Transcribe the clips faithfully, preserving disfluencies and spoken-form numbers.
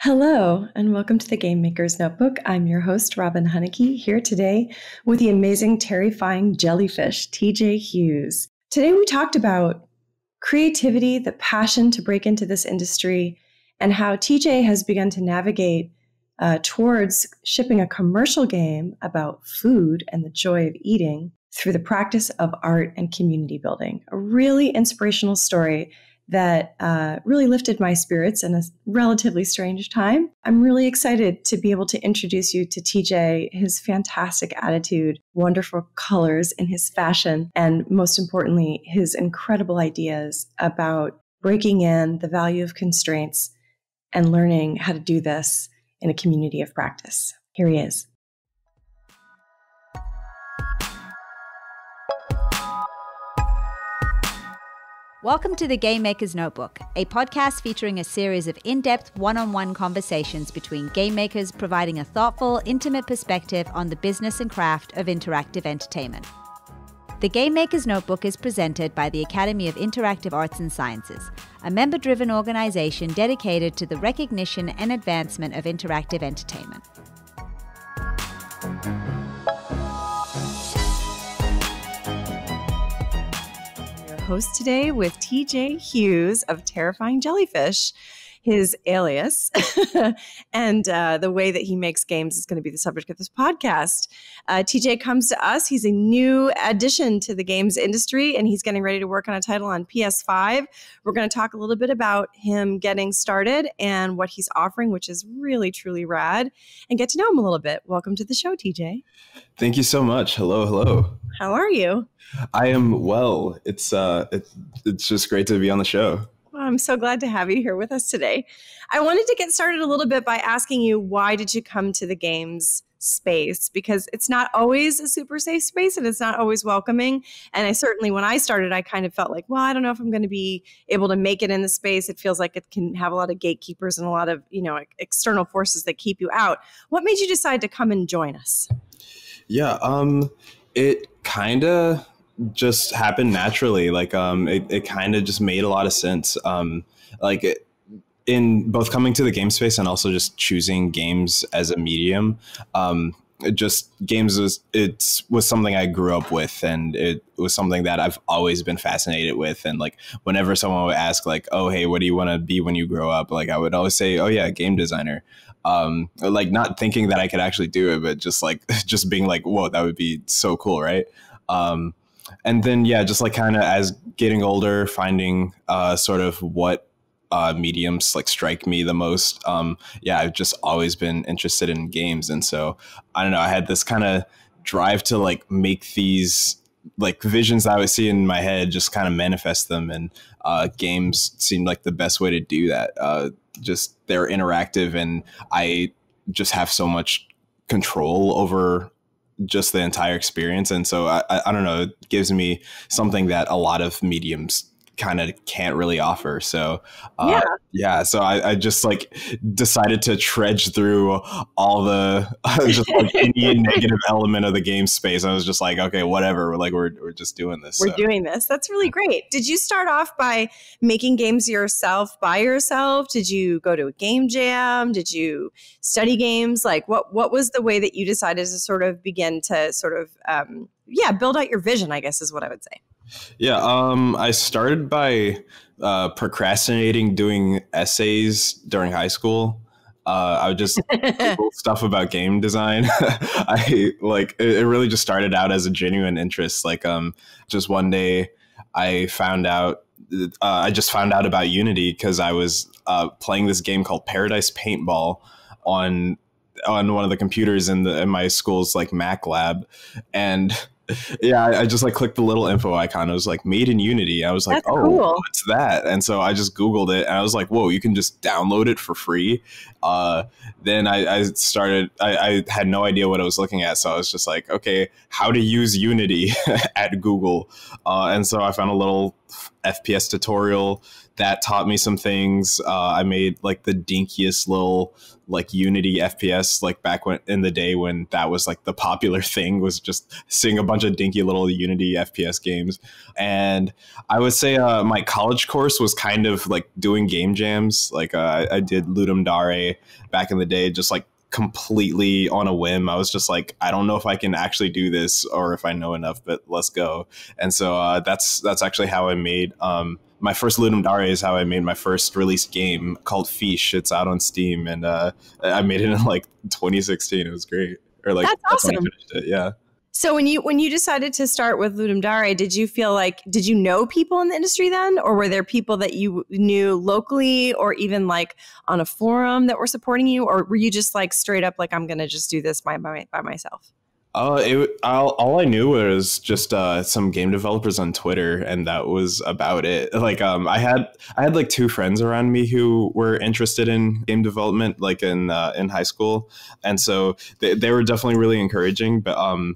Hello, and welcome to the Game Maker's Notebook. I'm your host, Robin Hunicke, here today with the amazing Terrifying Jellyfish, T J Hughes. Today we talked about creativity, the passion to break into this industry, and how T J has begun to navigate uh, towards shipping a commercial game about food and the joy of eating through the practice of art and community building. A really inspirational story that uh, really lifted my spirits in a relatively strange time. I'm really excited to be able to introduce you to T J, his fantastic attitude, wonderful colors in his fashion, and most importantly, his incredible ideas about breaking in the value of constraints and learning how to do this in a community of practice. Here he is. Welcome to the Game Maker's Notebook, a podcast featuring a series of in-depth one-on-one conversations between game makers providing a thoughtful, intimate perspective on the business and craft of interactive entertainment. The Game Maker's Notebook is presented by the Academy of Interactive Arts and Sciences, a member-driven organization dedicated to the recognition and advancement of interactive entertainment. Host today with T J Hughes of Terrifying Jellyfish, his alias, and uh, the way that he makes games is going to be the subject of this podcast. Uh, T J comes to us. He's a new addition to the games industry, and he's getting ready to work on a title on P S five. We're going to talk a little bit about him getting started and what he's offering, which is really, truly rad, and get to know him a little bit. Welcome to the show, T J. Thank you so much. Hello, hello. How are you? I am well. It's uh, it, it's just great to be on the show. Well, I'm so glad to have you here with us today. I wanted to get started a little bit by asking you, why did you come to the games space? Because it's not always a super safe space and it's not always welcoming. And I certainly, when I started, I kind of felt like, well, I don't know if I'm going to be able to make it in the space. It feels like it can have a lot of gatekeepers and a lot of, you know, external forces that keep you out. What made you decide to come and join us? Yeah, um, it kind of just happened naturally. Like, um, it, it kind of just made a lot of sense. Um, like it, in both coming to the game space and also just choosing games as a medium. Um, it just games was it was something I grew up with, and it was something that I've always been fascinated with. And like whenever someone would ask, like, "Oh, hey, what do you want to be when you grow up?" Like I would always say, "Oh yeah, game designer." Um, like not thinking that I could actually do it, but just like just being like, "Whoa, that would be so cool, right?" Um, and then yeah, just like kind of as getting older, finding uh, sort of what uh, mediums like strike me the most. Um, yeah, I've just always been interested in games, and so I don't know. I had this kind of drive to like make these like visions that I would see in my head, just kind of manifest them, and uh, games seemed like the best way to do that. Uh, just they're interactive, and I just have so much control over just the entire experience. And so I, I, I don't know, it gives me something that a lot of mediums kind of can't really offer. So uh, yeah. yeah, so I, I just like decided to trudge through all the just like any negative element of the game space. I was just like, okay, whatever. We're like, we're we're just doing this. We're so. doing this. That's really great. Did you start off by making games yourself by yourself? Did you go to a game jam? Did you study games? Like what what was the way that you decided to sort of begin to sort of um, yeah build out your vision, I guess is what I would say. Yeah, um, I started by uh, procrastinating doing essays during high school. Uh, I would just Google stuff about game design. I like it, it really just started out as a genuine interest. Like, um, just one day I found out. Uh, I just found out about Unity because I was uh, playing this game called Paradise Paintball on on one of the computers in the in my school's like Mac lab, and. Yeah, I, I just like clicked the little info icon. It was like made in Unity. I was like, That's oh, cool. what's that? And so I just Googled it, and I was like, whoa, you can just download it for free. Uh, then I, I started, I, I had no idea what I was looking at. So I was just like, okay, how to use Unity at Google. Uh, and so I found a little F P S tutorial that taught me some things. Uh, I made like the dinkiest little like Unity F P S, like back when in the day when that was like the popular thing, was just seeing a bunch of dinky little Unity F P S games. And I would say uh, my college course was kind of like doing game jams. Like uh, I did Ludum Dare back in the day, just like completely on a whim. I was just like, I don't know if I can actually do this or if I know enough, but let's go. And so uh, that's that's actually how I made um, my first Ludum Dare is how I made my first released game called Fish. It's out on Steam, and uh, I made it in like twenty sixteen. It was great. Or like that's that's awesome. when I finished it. Yeah. So when you when you decided to start with Ludum Dare, did you feel like, did you know people in the industry then, or were there people that you knew locally or even like on a forum that were supporting you, or were you just like straight up like, I'm going to just do this by by, by myself? Uh, it, all, all I knew was just uh, some game developers on Twitter, and that was about it. Like, um, I had I had like two friends around me who were interested in game development, like in uh, in high school, and so they, they were definitely really encouraging. But um,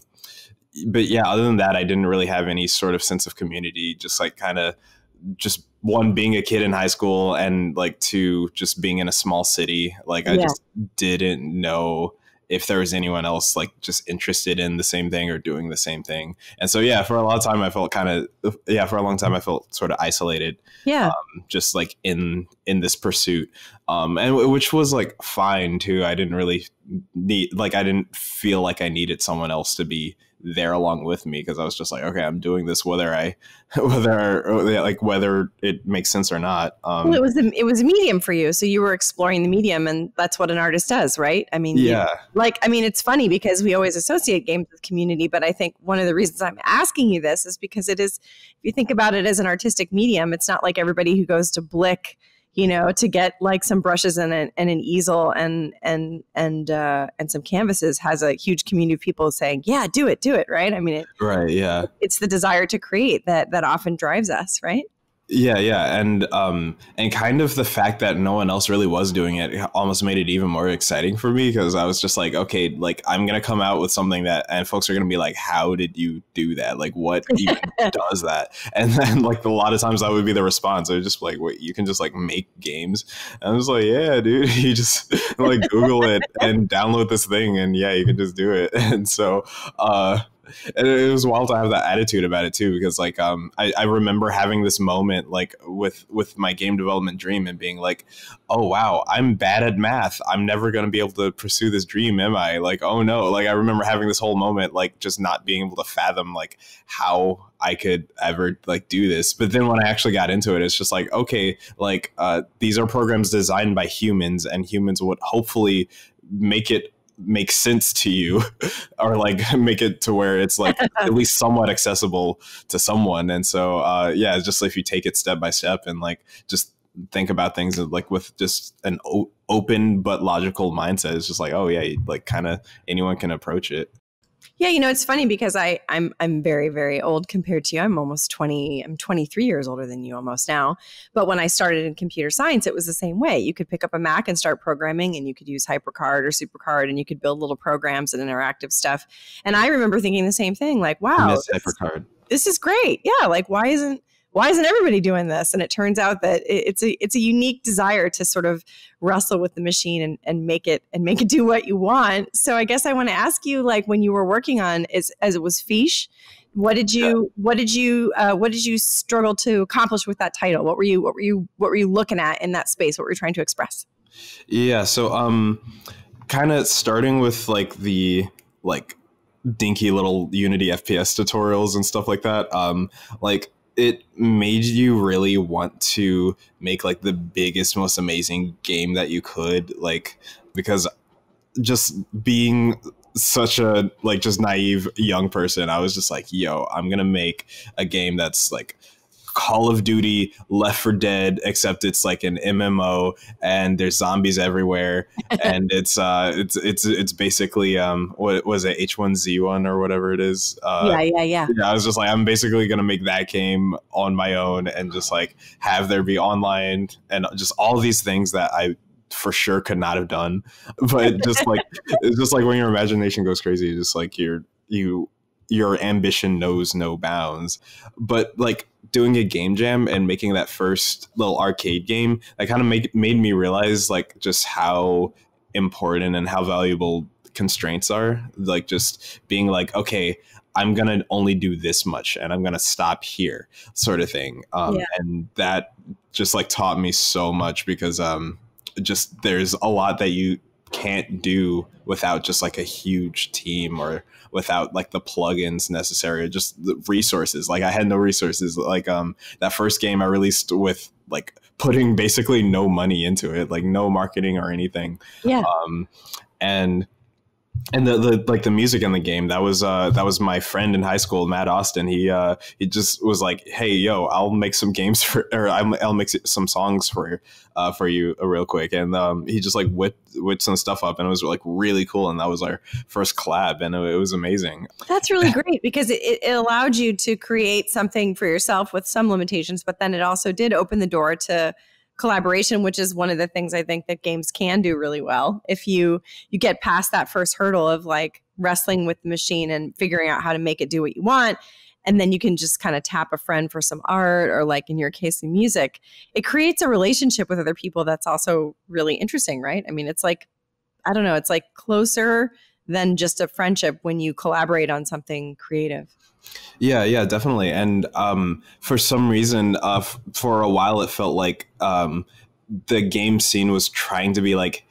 but yeah, other than that, I didn't really have any sort of sense of community. Just like kind of just one, being a kid in high school, and like two, just being in a small city. Like I yeah. just didn't know if there was anyone else like just interested in the same thing or doing the same thing. And so, yeah, for a long time, I felt kind of, yeah, for a long time, I felt sort of isolated. Yeah. Um, just like in, in this pursuit. Um, and which was like fine too. I didn't really need, like, I didn't feel like I needed someone else to be there along with me, because I was just like, okay, I'm doing this whether I whether like whether it makes sense or not. Um well, it was a, it was a medium for you, so you were exploring the medium, and that's what an artist does, right? I mean, yeah, you, like I mean, it's funny because we always associate games with community, but I think one of the reasons I'm asking you this is because it is, if you think about it as an artistic medium, it's not like everybody who goes to Blick, you know, to get like some brushes and an, and an easel and and and uh, and some canvases has a huge community of people saying, "Yeah, do it, do it." Right? I mean, it, right? Yeah, it's the desire to create that that often drives us, right? Yeah, yeah, and um, and kind of the fact that no one else really was doing it almost made it even more exciting for me, because I was just like, okay, like I'm gonna come out with something that, and folks are gonna be like, how did you do that? Like, what even does that? And then like a lot of times that would be the response. I was just like, wait, you can just like make games? And I was like, yeah, dude, you just like Google it and download this thing, and yeah, you can just do it. And so, uh. And it was wild to have that attitude about it too, because like um I, I remember having this moment like with with my game development dream and being like, oh wow, I'm bad at math, I'm never going to be able to pursue this dream, am I? Like, oh no. Like I remember having this whole moment, like just not being able to fathom like how I could ever like do this. But then when I actually got into it, it's just like, okay, like uh these are programs designed by humans, and humans would hopefully make it make sense to you, or like make it to where it's like at least somewhat accessible to someone. And so uh yeah, it's just if you take it step by step and like just think about things like with just an o- open but logical mindset, it's just like, oh yeah, like kind of anyone can approach it. Yeah, you know, it's funny because I, I'm I'm very, very old compared to you. I'm almost twenty. I'm twenty-three years older than you almost now. But when I started in computer science, it was the same way. You could pick up a Mac and start programming, and you could use HyperCard or SuperCard, and you could build little programs and interactive stuff. And I remember thinking the same thing, like, wow, I miss HyperCard. This is great. Yeah, like why isn't why isn't everybody doing this? And it turns out that it's a it's a unique desire to sort of wrestle with the machine and, and make it and make it do what you want. So I guess I want to ask you, like when you were working on as as it was Fish, what did you yeah. what did you uh, what did you struggle to accomplish with that title? What were you what were you what were you looking at in that space? What were you trying to express? Yeah, so um, kind of starting with like the like dinky little Unity F P S tutorials and stuff like that. Um, like. It made you really want to make like the biggest, most amazing game that you could, like, because just being such a like just naive young person, I was just like, yo, I'm gonna make a game that's like Call of Duty, Left four Dead, except it's like an M M O and there's zombies everywhere, and it's uh it's it's it's basically um what was it, H one Z one or whatever it is. Uh, yeah, yeah, yeah. Yeah, I was just like, I'm basically gonna make that game on my own and just like have there be online and just all these things that I for sure could not have done, but just like it's just like when your imagination goes crazy, just like you're you. your ambition knows no bounds. But like doing a game jam and making that first little arcade game, that kind of make, made me realize like just how important and how valuable constraints are. Like just being like, okay, I'm going to only do this much and I'm going to stop here, sort of thing. Um, yeah. And that just like taught me so much, because um, just there's a lot that you can't do without just like a huge team, or without like the plugins necessary, or just the resources. Like I had no resources. Like um, that first game I released with like putting basically no money into it, like no marketing or anything. Yeah. Um, and And the, the like the music in the game, that was uh that was my friend in high school, Matt Austin. He uh he just was like, hey yo, I'll make some games for, or I'll, I'll make some songs for uh for you uh, real quick. And um he just like whipped whipped some stuff up, and it was like really cool. And that was our first collab, and it, it was amazing. That's really great, because it, it allowed you to create something for yourself with some limitations, but then it also did open the door to collaboration, which is one of the things I think that games can do really well. If you you get past that first hurdle of like wrestling with the machine and figuring out how to make it do what you want, and then you can just kind of tap a friend for some art, or like in your case, in music, it creates a relationship with other people that's also really interesting, right? I mean, it's like, I don't know, it's like closer than just a friendship when you collaborate on something creative. Yeah, yeah, definitely. And um, for some reason, uh, f- for a while, it felt like um, the game scene was trying to be like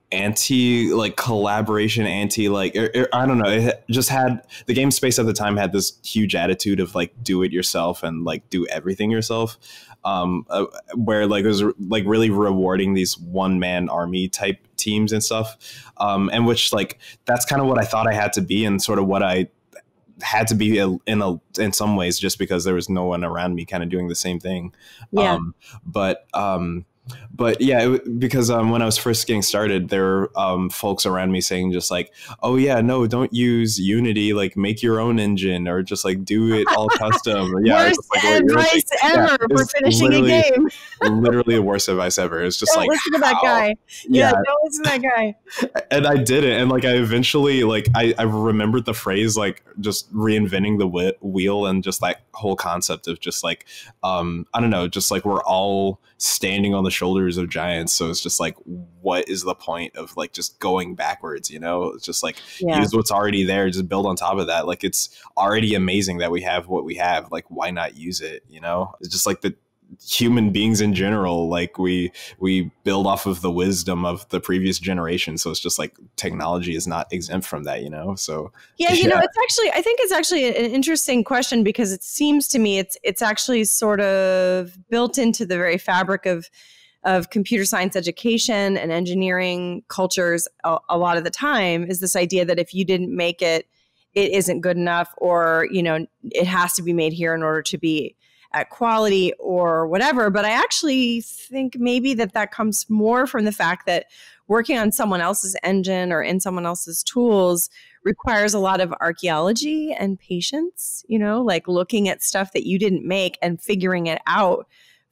anti like collaboration, anti like er, er, I don't know. It just had, the game space at the time had this huge attitude of like do it yourself and like do everything yourself. Um, uh, where like it was like really rewarding these one man army type teams and stuff. Um, and which like that's kind of what I thought I had to be, and sort of what I had to be a, in a in some ways, just because there was no one around me kind of doing the same thing. Yeah. Um, but um, but yeah, it, because um, when I was first getting started, there were um, folks around me saying just like, oh yeah, no, don't use Unity, like make your own engine, or just like do it all custom. Yeah, worst like, advice ever yeah, for finishing a game. Literally the worst advice ever. It's just don't like, listen to that guy. Yeah, yeah, don't listen to that guy. And I did it, and like I eventually like I, I remembered the phrase, like just reinventing the wh- wheel, and just like whole concept of just like um I don't know, just like we're all standing on the shoulders of giants, so it's just like, what is the point of like just going backwards, you know? It's just like yeah. use what's already there, just build on top of that. Like it's already amazing that we have what we have, like why not use it, you know? It's just like the human beings in general, like we we build off of the wisdom of the previous generation, so it's just like technology is not exempt from that, you know? So yeah, you yeah. know, it's actually, I think it's actually an interesting question, because it seems to me it's it's actually sort of built into the very fabric of of computer science education and engineering cultures a, a lot of the time, is this idea that if you didn't make it, it isn't good enough, or you know, it has to be made here in order to be at quality or whatever. But I actually think maybe that that comes more from the fact that working on someone else's engine or in someone else's tools requires a lot of archaeology and patience, you know, like looking at stuff that you didn't make and figuring it out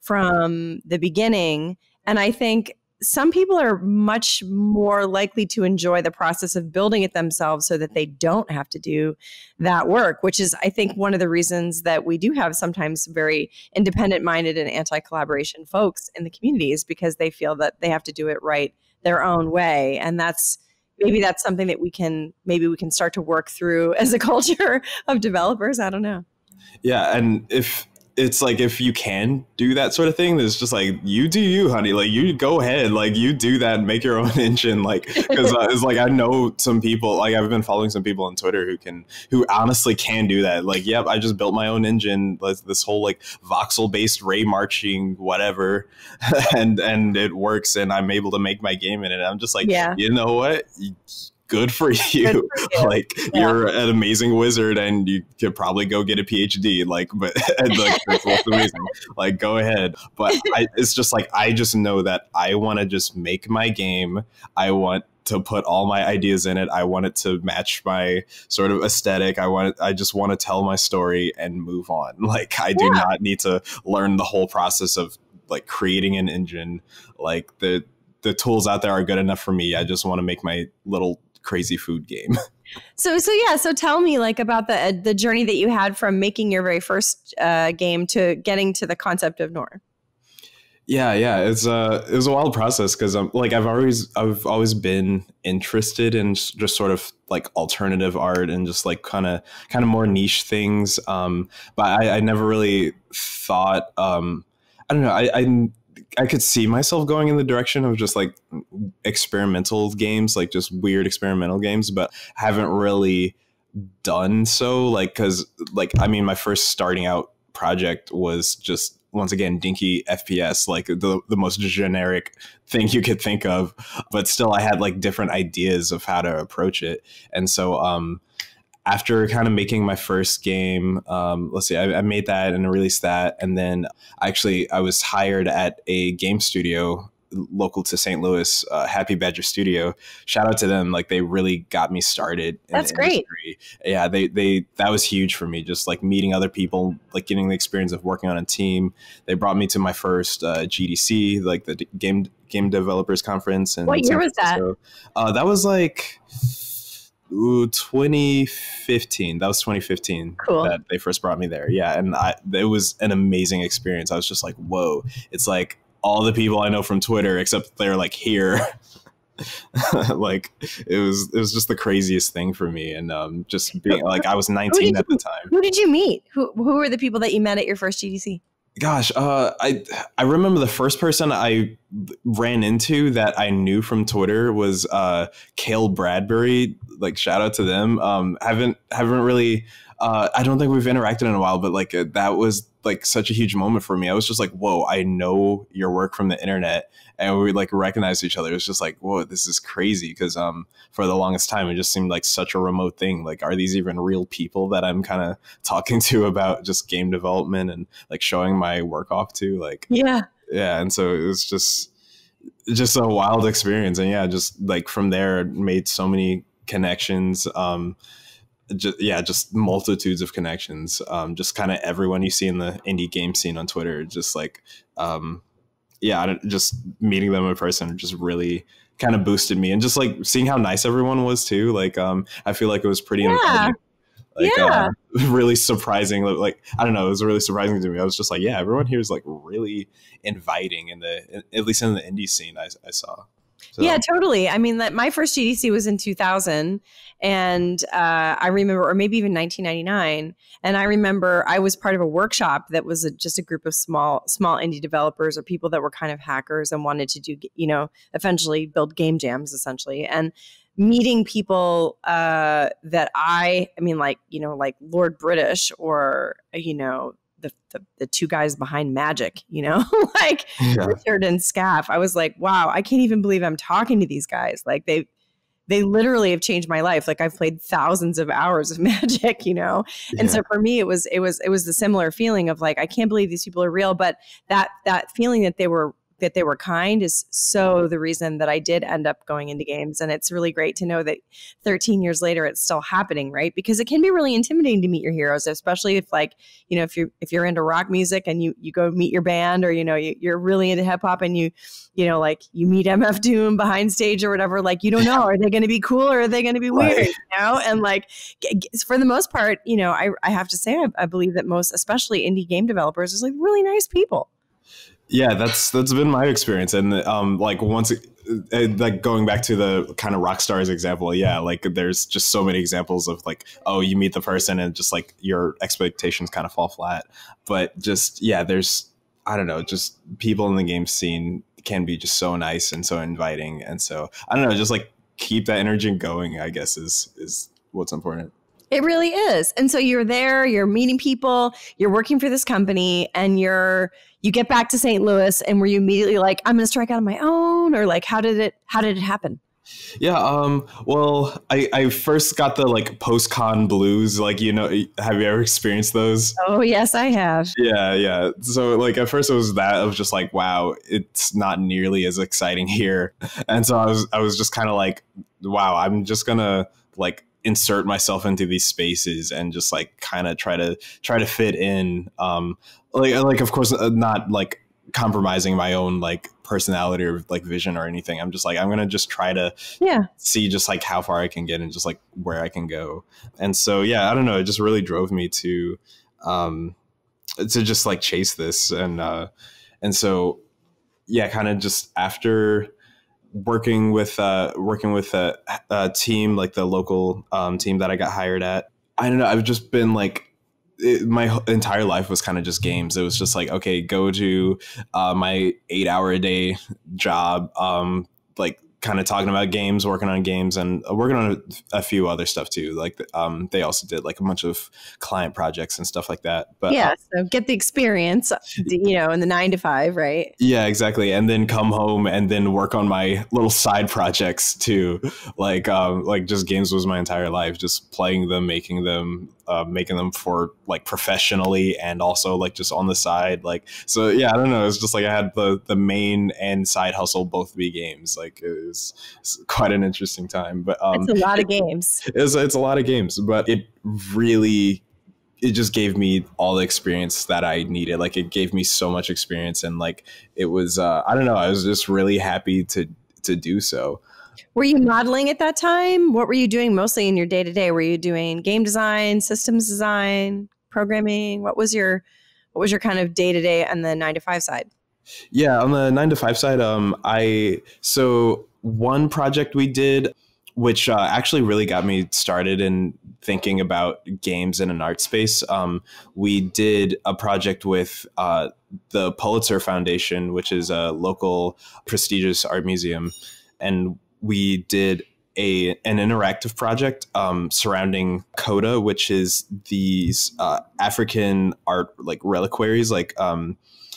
from the beginning. And I think some people are much more likely to enjoy the process of building it themselves, so that they don't have to do that work, which is, I think, one of the reasons that we do have sometimes very independent-minded and anti-collaboration folks in the community, is because they feel that they have to do it right their own way. And that's maybe that's something that we can maybe we can start to work through as a culture of developers. I don't know. Yeah, and if it's like, if you can do that sort of thing, it's just like, you do you, honey, like you go ahead, like you do that and make your own engine. Like, because uh, it's like, I know some people, like I've been following some people on Twitter who can, who honestly can do that. Like, yep, I just built my own engine, like this whole like voxel based ray marching whatever, and and it works, and I'm able to make my game in it. I'm just like, yeah, you know what? Good for you. Good for you. Like yeah. You're an amazing wizard, and you could probably go get a P H D. Like, but and, like, that's what's amazing. Like, go ahead. But I, it's just like, I just know that I want to just make my game. I want to put all my ideas in it. I want it to match my sort of aesthetic. I want, I just want to tell my story and move on. Like, I do yeah. not need to learn the whole process of like creating an engine. Like the the tools out there are good enough for me. I just want to make my little crazy food game. So, so yeah. So tell me like about the, uh, the journey that you had from making your very first uh, game to getting to the concept of Nour. Yeah, yeah, it's a it was a wild process because I'm like I've always I've always been interested in just sort of like alternative art and just like kind of kind of more niche things. Um, but I, I never really thought um, I don't know I, I I could see myself going in the direction of just like experimental games, like just weird experimental games, but haven't really done so. Like because like I mean, my first starting out project was just, once again, dinky F P S, like the, the most generic thing you could think of. But still, I had like different ideas of how to approach it. And so um, after kind of making my first game, um, let's see, I, I made that and released that. And then actually I was hired at a game studio local to Saint Louis, uh, Happy Badger Studio. Shout out to them. Like they really got me started. In That's the great. Industry. Yeah, they they that was huge for me. Just like meeting other people, like getting the experience of working on a team. They brought me to my first uh, G D C, like the game game developers conference. And what year was that? Uh, that was like ooh, twenty fifteen. That was twenty fifteen. Cool. That they first brought me there. Yeah, and I it was an amazing experience. I was just like, whoa! It's like all the people I know from Twitter, except they're like here. Like it was, it was just the craziest thing for me. And um, just being like, I was nineteen at you, the time. Who did you meet? Who who were the people that you met at your first G D C? Gosh, uh, I I remember the first person I ran into that I knew from Twitter was uh, Cale Bradbury. Like shout out to them. Um, haven't haven't really. Uh, I don't think we've interacted in a while, but like uh, that was like such a huge moment for me. I was just like, whoa, I know your work from the internet, and we like recognized each other. It was just like, whoa, this is crazy. Because um, for the longest time, it just seemed like such a remote thing. Like, are these even real people that I'm kind of talking to about just game development and like showing my work off to? Like, yeah, yeah. And so it was just just a wild experience. And yeah, just like from there, made so many connections. Um, Just, yeah, just multitudes of connections. Um, just kind of everyone you see in the indie game scene on Twitter, just like, um, yeah, just meeting them in person just really kind of boosted me. And just like seeing how nice everyone was too. Like, um, I feel like it was pretty yeah. inviting. Like, yeah. Uh, really surprising. Like, I don't know, it was really surprising to me. I was just like, yeah, everyone here is like really inviting in the, at least in the indie scene I, I saw. So. Yeah, totally. I mean, that my first G D C was in two thousand, and uh, I remember, or maybe even nineteen ninety-nine. And I remember I was part of a workshop that was a, just a group of small, small indie developers or people that were kind of hackers and wanted to do, you know, eventually build game jams, essentially. And meeting people uh, that I, I mean, like, you know, like Lord British or, you know, The, the the two guys behind Magic, you know, like yeah. Richard and Scaff. I was like, wow, I can't even believe I'm talking to these guys. Like they they literally have changed my life. Like I've played thousands of hours of Magic, you know. Yeah. And so for me, it was it was it was the similar feeling of like, I can't believe these people are real. But that that feeling that they were that they were kind is so the reason that I did end up going into games. And it's really great to know that thirteen years later, it's still happening, right? Because it can be really intimidating to meet your heroes, especially if like, you know, if you're, if you're into rock music and you, you go meet your band, or, you know, you, you're really into hip hop and you, you know, like you meet M F Doom behind stage or whatever, like, you don't know, are they going to be cool or are they going to be weird, right. you know? And like, for the most part, you know, I, I have to say, I, I believe that most, especially indie game developers, is like really nice people. Yeah, that's that's been my experience. And um, like once, uh, like going back to the kind of rock stars example, yeah, like there's just so many examples of like, oh, you meet the person and just like your expectations kind of fall flat. But just, yeah, there's, I don't know, just people in the game scene can be just so nice and so inviting. And so, I don't know, just like keep that energy going, I guess, is is what's important. It really is. And so you're there, you're meeting people, you're working for this company, and you're, you get back to Saint Louis, and were you immediately like, I'm going to strike out on my own? Or like, how did it, how did it happen? Yeah. Um, well, I, I first got the like post-con blues, like, you know, have you ever experienced those? Oh, yes, I have. Yeah. Yeah. So like at first it was that of just like, wow, it's not nearly as exciting here. And so I was, I was just kind of like, wow, I'm just going to like insert myself into these spaces and just like kind of try to try to fit in. Um, like, like, of course, not like compromising my own like personality or like vision or anything. I'm just like, I'm gonna just try to yeah. see just like how far I can get and just like where I can go. And so yeah, I don't know, it just really drove me to um to just like chase this. And uh and so yeah, kind of just after working with uh working with a, a team, like the local um team that I got hired at, I don't know, I've just been like, it, my entire life was kind of just games. It was just like, okay, go to uh, my eight hour a day job, um, like kind of talking about games, working on games, and working on a, a few other stuff too. Like um, they also did like a bunch of client projects and stuff like that. But yeah, uh, so get the experience, you know, in the nine to five, right? yeah, exactly. And then come home and then work on my little side projects too. Like, um, like just games was my entire life, just playing them, making them, uh, making them for like professionally and also like just on the side. Like, so yeah, I don't know. It's just like I had the, the main and side hustle both be games. Like it was quite an interesting time, but um, it's a lot of games. It's, it's a lot of games, but it really, it just gave me all the experience that I needed. Like it gave me so much experience, and like it was, uh, I don't know, I was just really happy to to do so. Were you modeling at that time? What were you doing mostly in your day to day? Were you doing game design, systems design, programming? What was your what was your kind of day to day on the nine to five side? Yeah, on the nine to five side, um, I so one project we did, which uh, actually really got me started in thinking about games in an art space. Um, we did a project with uh, the Pulitzer Foundation, which is a local prestigious art museum. And we did a an interactive project um, surrounding coda, which is these uh, African art like reliquaries. Like um,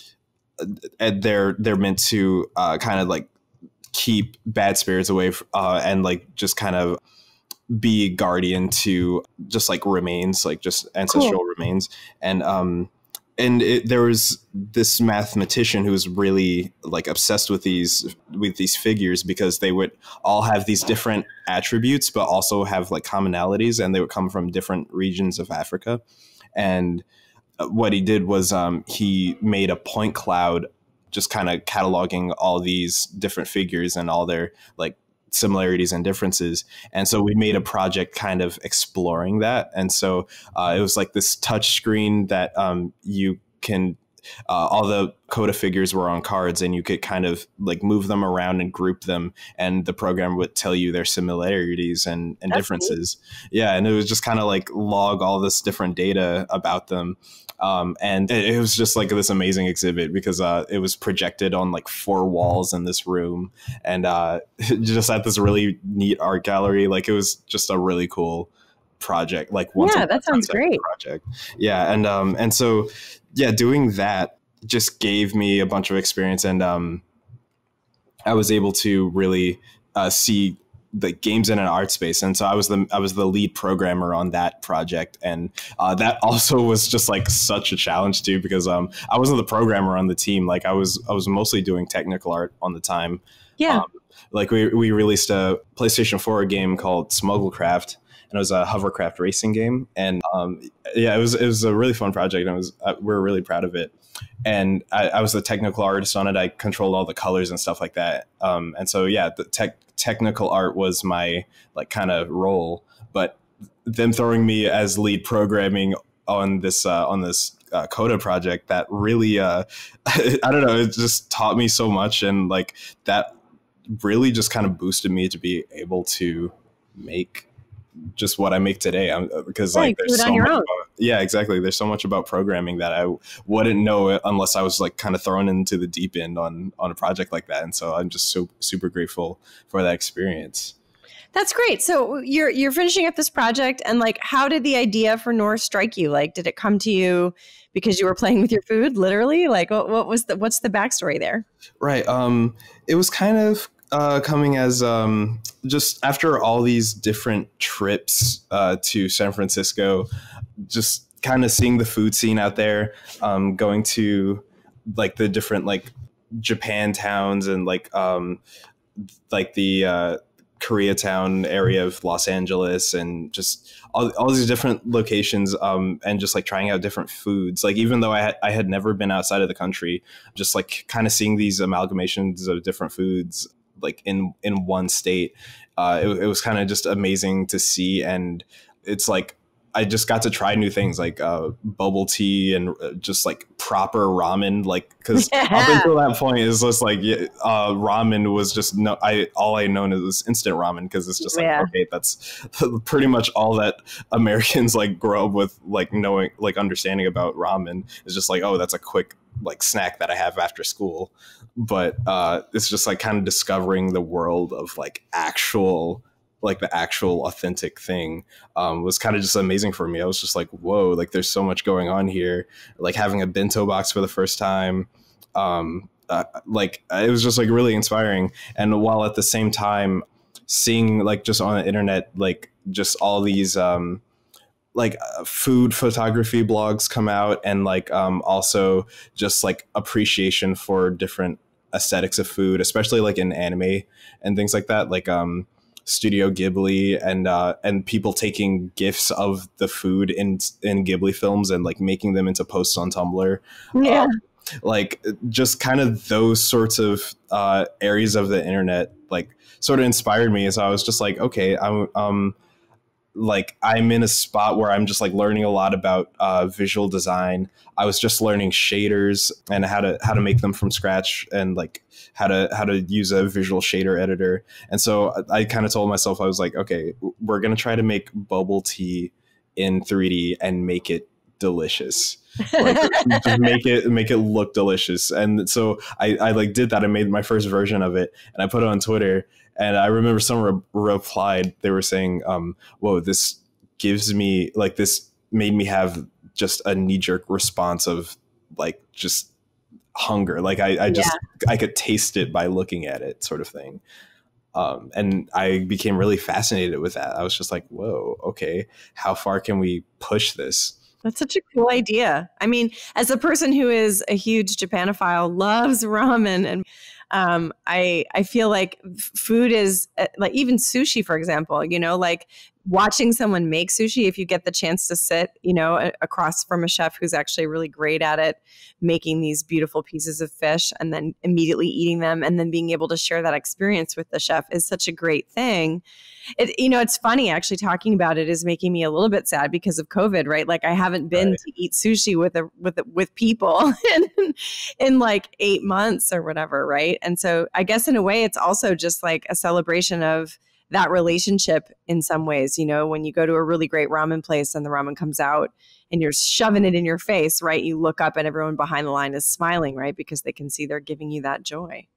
and they're they're meant to uh, kind of like keep bad spirits away uh, and like just kind of be guardian to just like remains, like just ancestral cool. remains. And um and it, there was this mathematician who was really like obsessed with these with these figures because they would all have these different attributes but also have like commonalities, and they would come from different regions of Africa. And what he did was um he made a point cloud just kind of cataloging all these different figures and all their like similarities and differences. And so we made a project kind of exploring that. And so uh, it was like this touch screen that um, you can, uh, all the coda figures were on cards, and you could kind of like move them around and group them, and the program would tell you their similarities and, and differences. Neat. Yeah. And it was just kind of like log all this different data about them. Um, and it, it was just like this amazing exhibit because uh, it was projected on like four walls in this room, and uh, just at this really neat art gallery. Like it was just a really cool project. Like once yeah, that sounds great. Project. Yeah, and um, and so yeah, doing that just gave me a bunch of experience, and um, I was able to really uh, see the games in an art space. And so I was the I was the lead programmer on that project, and uh, that also was just like such a challenge too, because um I wasn't the programmer on the team. Like I was I was mostly doing technical art on the time. Yeah. Um, like we we released a PlayStation four game called Smugglecraft, and it was a hovercraft racing game. And um yeah, it was it was a really fun project, and it was uh, we we're really proud of it. And I, I was the technical artist on it. I controlled all the colors and stuff like that. Um, and so, yeah, the tech technical art was my like kind of role, but them throwing me as lead programming on this uh, on this uh, coda project, that really, uh, I don't know, it just taught me so much. And like that really just kind of boosted me to be able to make just what I make today. I'm, because yeah, like there's so much about, own. yeah, exactly. There's so much about programming that I wouldn't know unless I was like kind of thrown into the deep end on on a project like that. And so I'm just so super grateful for that experience. That's great. So you're you're finishing up this project, and like, how did the idea for Nour strike you? Like, did it come to you because you were playing with your food, literally? Like, what, what was the what's the backstory there? Right. Um, it was kind of Uh, coming as um, just after all these different trips uh, to San Francisco, just kind of seeing the food scene out there, um, going to like the different like Japan towns and like um, like the uh, Koreatown area of Los Angeles, and just all, all these different locations, um, and just like trying out different foods. Like, even though I had, I had never been outside of the country, just like kind of seeing these amalgamations of different foods like in, in one state, uh, it, it was kind of just amazing to see. And it's like, I just got to try new things like uh, bubble tea and uh, just like proper ramen. Like, because yeah. up until that point, it's just like uh, ramen was just no. I all I known is instant ramen, because it's just like yeah. okay, that's pretty much all that Americans like grow up with, like knowing, like understanding about ramen is just like, oh, that's a quick like snack that I have after school. But uh, it's just like kind of discovering the world of like actual. like the actual authentic thing um, was kind of just amazing for me. I was just like, whoa, like there's so much going on here. Like having a bento box for the first time. Um, uh, like it was just like really inspiring. And while at the same time seeing like just on the internet, like just all these um, like uh, food photography blogs come out, and like um, also just like appreciation for different aesthetics of food, especially like in anime and things like that. Like, um, Studio Ghibli and uh, and people taking GIFs of the food in in Ghibli films and like making them into posts on Tumblr. Yeah. Um, like just kind of those sorts of uh, areas of the internet like sort of inspired me. So I was just like, okay, I'm um like I'm in a spot where I'm just like learning a lot about uh, visual design. I was just learning shaders and how to how to make them from scratch, and like how to how to use a visual shader editor. And so I, I kind of told myself, I was like, okay, we're gonna try to make bubble tea in three D and make it delicious. Like, just make it make it look delicious. And so I, I like did that. I made my first version of it and I put it on Twitter. And I remember someone re- replied, they were saying, um, whoa, this gives me like this made me have just a knee jerk response of like just hunger. Like I, I just yeah. I could taste it by looking at it, sort of thing. Um, and I became really fascinated with that. I was just like, whoa, okay, how far can we push this? That's such a cool idea. I mean, as a person who is a huge Japanophile, loves ramen, and um, I I feel like food is uh, like even sushi, for example, you know, like watching someone make sushi, if you get the chance to sit, you know, a- across from a chef who's actually really great at it, making these beautiful pieces of fish and then immediately eating them and then being able to share that experience with the chef is such a great thing. It, you know, it's funny actually talking about it is making me a little bit sad because of COVID, right? Like I haven't been right. to eat sushi with a, with, a, with people in, in like eight months or whatever. Right. And so I guess in a way it's also just like a celebration of that relationship in some ways, you know, when you go to a really great ramen place and the ramen comes out and you're shoving it in your face, right? You look up and everyone behind the line is smiling, right? Because they can see they're giving you that joy.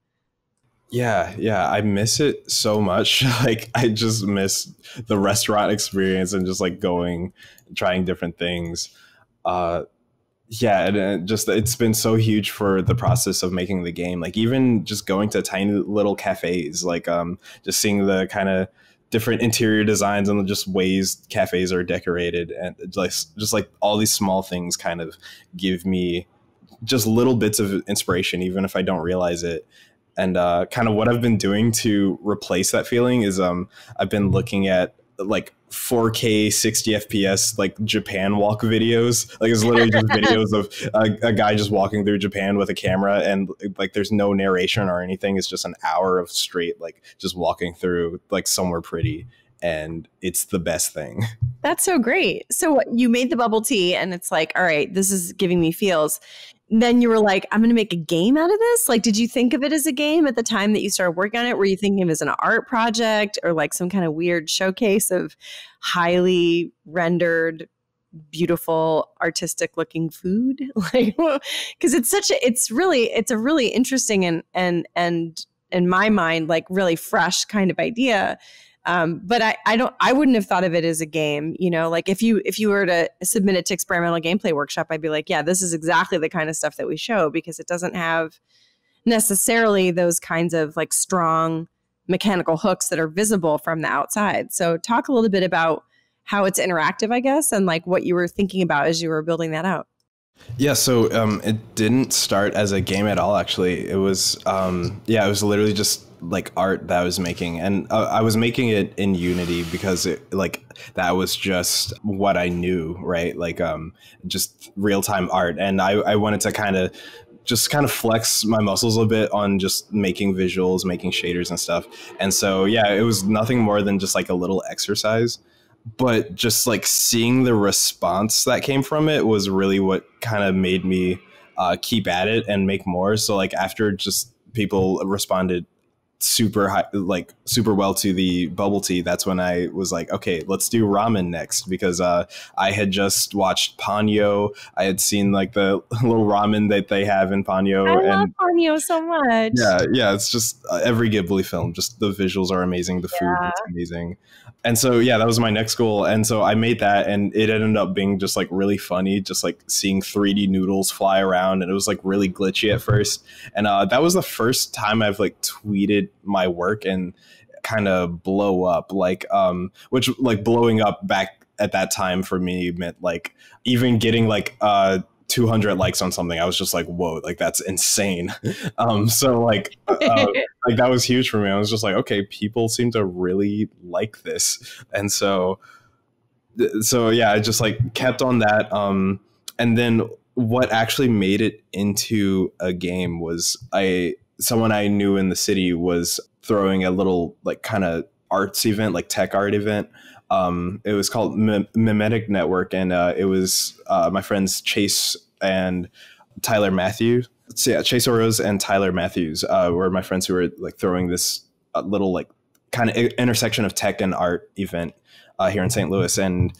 Yeah, yeah, I miss it so much. Like I just miss the restaurant experience and just like going, trying different things. Uh, yeah, and it just it's been so huge for the process of making the game. Like even just going to tiny little cafes, like um, just seeing the kind of different interior designs and just ways cafes are decorated, and just just like all these small things kind of give me just little bits of inspiration, even if I don't realize it. And uh, kind of what I've been doing to replace that feeling is um, I've been looking at like four K sixty F P S like Japan walk videos. Like it's literally just videos of a, a guy just walking through Japan with a camera, and like there's no narration or anything. It's just an hour of straight like just walking through like somewhere pretty, and it's the best thing. That's so great. So what, you made the bubble tea and it's like, all right, this is giving me feels. Then you were like, I'm going to make a game out of this. Like, did you think of it as a game at the time that you started working on it? Were you thinking of it as an art project or like some kind of weird showcase of highly rendered, beautiful, artistic looking food? Like, because it's such a, it's really, it's a really interesting and, and, and in my mind, like really fresh kind of idea. Um, but I, I don't, I wouldn't have thought of it as a game, you know, like if you, if you were to submit it to Experimental Gameplay Workshop, I'd be like, yeah, this is exactly the kind of stuff that we show, because it doesn't have necessarily those kinds of like strong mechanical hooks that are visible from the outside. So talk a little bit about how it's interactive, I guess, and like what you were thinking about as you were building that out. Yeah, so um, it didn't start as a game at all, actually. It was, um, yeah, it was literally just like art that I was making. And uh, I was making it in Unity because it, like, that was just what I knew, right? Like, um, just real time art. And I, I wanted to kind of just kind of flex my muscles a bit on just making visuals, making shaders and stuff. And so, yeah, it was nothing more than just like a little exercise, but just like seeing the response that came from it was really what kind of made me uh, keep at it and make more. So like after just people responded super high, like super well to the bubble tea, that's when I was like, okay, let's do ramen next, because uh, I had just watched Ponyo. I had seen like the little ramen that they have in I Ponyo, love and Ponyo so much. yeah, yeah, it's just uh, every Ghibli film. Just the visuals are amazing, the food Yeah. is amazing, and so yeah, that was my next goal. And so I made that, and it ended up being just like really funny, just like seeing three D noodles fly around, and it was like really glitchy at first. And uh, that was the first time I've like tweeted my work and kind of blow up, like um, which like blowing up back at that time for me meant like even getting like uh two hundred likes on something. I was just like, whoa, like that's insane. Um, so like, uh, like that was huge for me. I was just like, okay, people seem to really like this. And so, so yeah, I just like kept on that. Um, and then what actually made it into a game was I, someone I knew in the city was throwing a little like kind of arts event, like tech art event. Um, it was called Mim- Mimetic Network, and uh, it was uh, my friends Chase and Tyler Matthews. So yeah, Chase Oroz and Tyler Matthews uh, were my friends who were like throwing this uh, little like kind of intersection of tech and art event uh, here in Saint Louis, and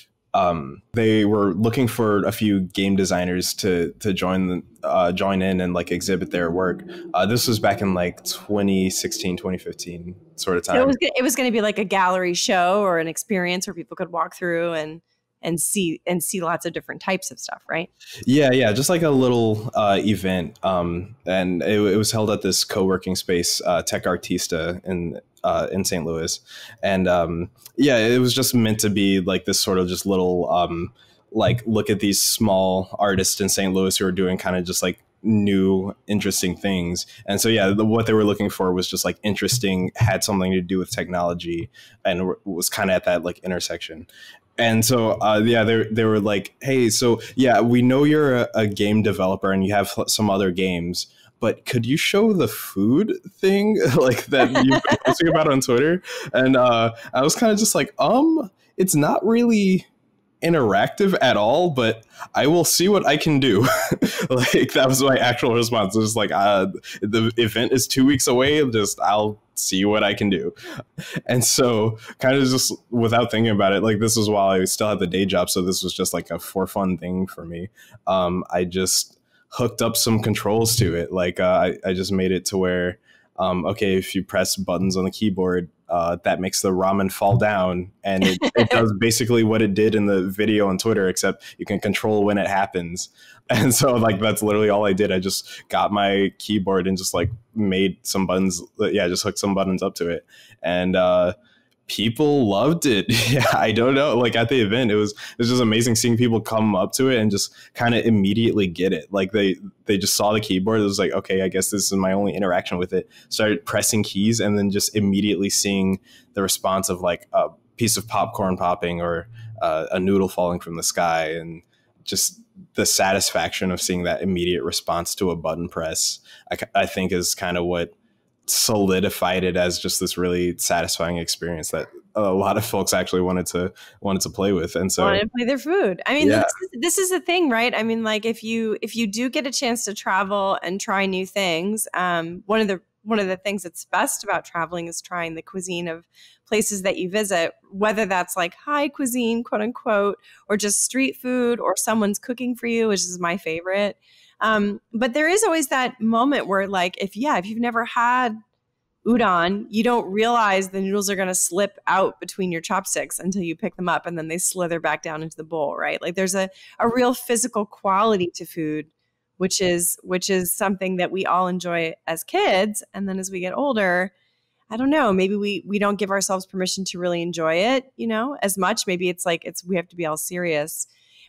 um, they were looking for a few game designers to to join uh, join in and like exhibit their work. Uh, this was back in like twenty sixteen, twenty fifteen sort of time. So it was it was going to be like a gallery show or an experience where people could walk through and and see and see lots of different types of stuff, right? Yeah, yeah, just like a little uh, event, um, and it, it was held at this co-working space, uh, Tech Artista in uh, in Saint Louis, and um, yeah, it was just meant to be like this sort of just little um, like look at these small artists in Saint Louis who are doing kind of just like new interesting things. And so yeah, the, what they were looking for was just like interesting, had something to do with technology, and w- was kind of at that like intersection. And so, uh, yeah, they they were like, "Hey, so yeah, we know you're a, a game developer and you have some other games, but could you show the food thing like that you've been posting about on Twitter?" And uh, I was kind of just like, "Um, it's not really interactive at all, but I will see what I can do." Like that was my actual response. It was like, uh, "The event is two weeks away. Just I'll see what I can do." And so kind of just without thinking about it, like this was while I still had the day job, so this was just like a for fun thing for me. um I just hooked up some controls to it. Like uh, I, I just made it to where um okay, if you press buttons on the keyboard, uh that makes the ramen fall down, and it, it does basically what it did in the video on Twitter, except you can control when it happens. And so like that's literally all I did. I just got my keyboard and just like made some buttons. Yeah, just hooked some buttons up to it. And uh, people loved it. Yeah, I don't know. Like at the event, it was it was just amazing seeing people come up to it and just kind of immediately get it. Like they they just saw the keyboard. It was like, okay, I guess this is my only interaction with it. Started pressing keys and then just immediately seeing the response of like a piece of popcorn popping or uh, a noodle falling from the sky, and just the satisfaction of seeing that immediate response to a button press, I, I think is kind of what solidified it as just this really satisfying experience that a lot of folks actually wanted to wanted to play with. And so wanted to play their food. I mean, yeah. this, is, this is the thing, right? I mean, like if you if you do get a chance to travel and try new things, um, one of the one of the things that's best about traveling is trying the cuisine of places that you visit, whether that's like high cuisine, quote unquote, or just street food, or someone's cooking for you, which is my favorite. Um, but there is always that moment where like, if, yeah, if you've never had udon, you don't realize the noodles are going to slip out between your chopsticks until you pick them up and then they slither back down into the bowl, right? Like there's a, a real physical quality to food, which is, which is something that we all enjoy as kids. And then as we get older, I don't know, maybe we, we don't give ourselves permission to really enjoy it, you know, as much. Maybe it's like, it's, we have to be all serious.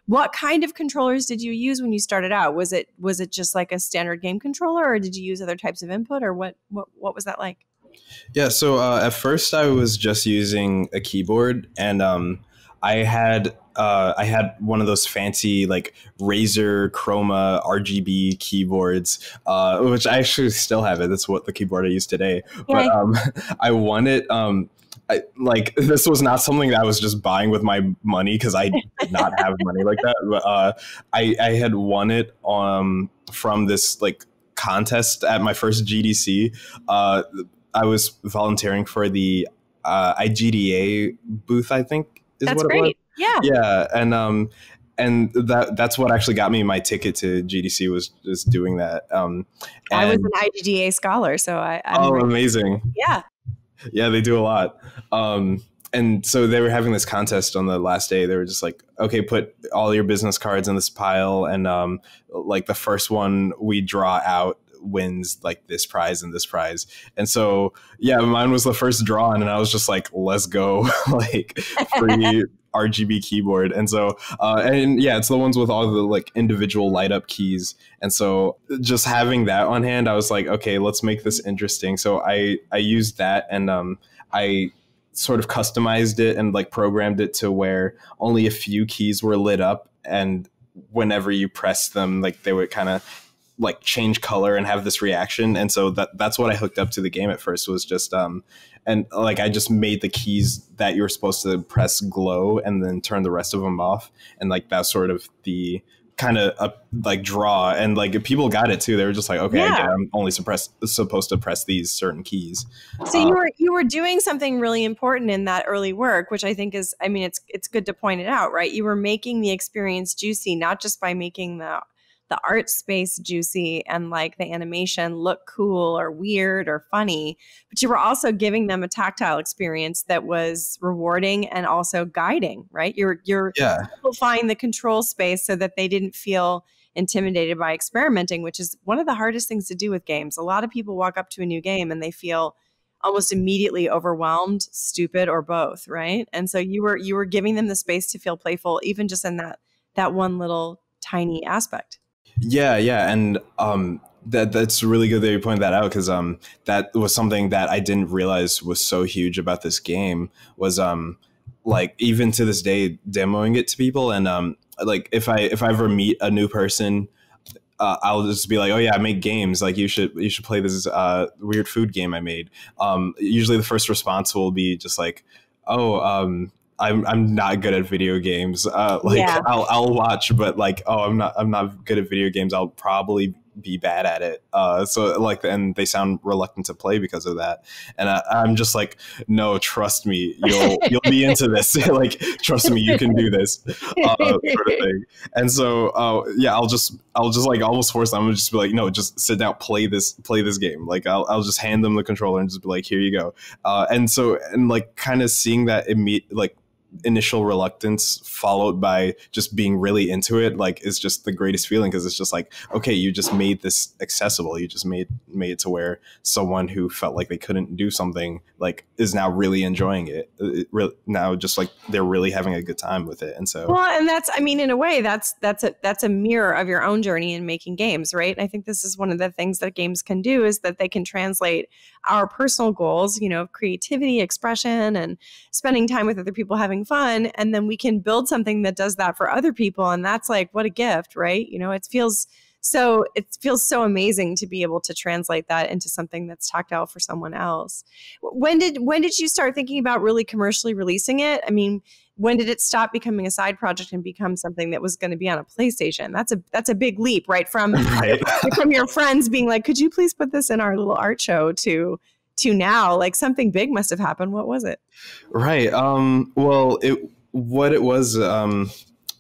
What kind of controllers did you use when you started out? Was it was it just like a standard game controller, or did you use other types of input, or what what what was that like? Yeah, so uh, at first I was just using a keyboard, and um, I had uh, I had one of those fancy like Razer Chroma R G B keyboards, uh, which I actually still have it. That's what the keyboard I use today. Yay. But um, I won it. Um, I, like this was not something that I was just buying with my money because I did not have money like that. But uh, I I had won it um from this like contest at my first G D C. Uh, I was volunteering for the uh, I G D A booth, I think is that's what great. it was. Yeah. Yeah. And um, and that that's what actually got me my ticket to G D C, was just doing that. Um, and, I was an I G D A scholar, so I. I'm oh, right. amazing. Yeah. Yeah, they do a lot. Um, and so they were having this contest on the last day. They were just like, okay, put all your business cards in this pile. And um, like the first one we draw out wins like this prize and this prize. And so, yeah, mine was the first draw. And I was just like, let's go. Like free R G B keyboard. And so, uh, and yeah, it's the ones with all the like individual light up keys. And so just having that on hand, I was like, okay, let's make this interesting. So I, I used that, and um, I sort of customized it and like programmed it to where only a few keys were lit up. And whenever you press them, like they would kind of like change color and have this reaction. And so that that's what I hooked up to the game at first, was just um and like I just made the keys that you were supposed to press glow and then turn the rest of them off. And like that's sort of the kind of uh, like draw, and like people got it too. They were just like, okay, yeah. I get it. I'm only suppress- supposed to press these certain keys. So uh, you were you were doing something really important in that early work, which I think is, I mean, it's it's good to point it out, right? You were making the experience juicy, not just by making the the art space juicy and like the animation look cool or weird or funny, but you were also giving them a tactile experience that was rewarding and also guiding, right? You're you're yeah. simplifying the control space so that they didn't feel intimidated by experimenting, which is one of the hardest things to do with games. A lot of people walk up to a new game and they feel almost immediately overwhelmed, stupid, or both, right? And so you were you were giving them the space to feel playful, even just in that that one little tiny aspect. Yeah, yeah, and um, that that's really good that you pointed that out, because um, that was something that I didn't realize was so huge about this game. Was um, like even to this day, demoing it to people, and um, like if I if I ever meet a new person, uh, I'll just be like, oh yeah, I make games. Like you should you should play this uh, weird food game I made. Um, usually the first response will be just like, oh. Um, I'm I'm not good at video games. Uh, like Yeah. I'll I'll watch, but like oh I'm not I'm not good at video games. I'll probably be bad at it. Uh, so like and they sound reluctant to play because of that. And I, I'm just like, no, trust me, you'll you'll be into this. Like trust me, you can do this, uh, sort of thing. And so uh, yeah, I'll just I'll just like almost force them. I'm just be like, no, just sit down, play this play this game. Like I'll I'll just hand them the controller and just be like, here you go. Uh, and so and like kind of seeing that immediate like. initial reluctance followed by just being really into it, like is just the greatest feeling, because it's just like, okay, you just made this accessible. You just made made it to where someone who felt like they couldn't do something like is now really enjoying it. It really, now just like they're really having a good time with it. And so well, and that's, I mean, in a way, that's that's a that's a mirror of your own journey in making games, right? I think this is one of the things that games can do, is that they can translate our personal goals, you know, creativity, expression, and spending time with other people, having fun, and then we can build something that does that for other people. And that's like, what a gift, right? You know, it feels so it feels so amazing to be able to translate that into something that's tactile for someone else. When did when did you start thinking about really commercially releasing it? I mean, when did it stop becoming a side project and become something that was going to be on a PlayStation? That's a that's a big leap, right? From right. from your friends being like, could you please put this in our little art show, to to now, like something big must have happened. What was it? Right. Um, well, it what it was. Um,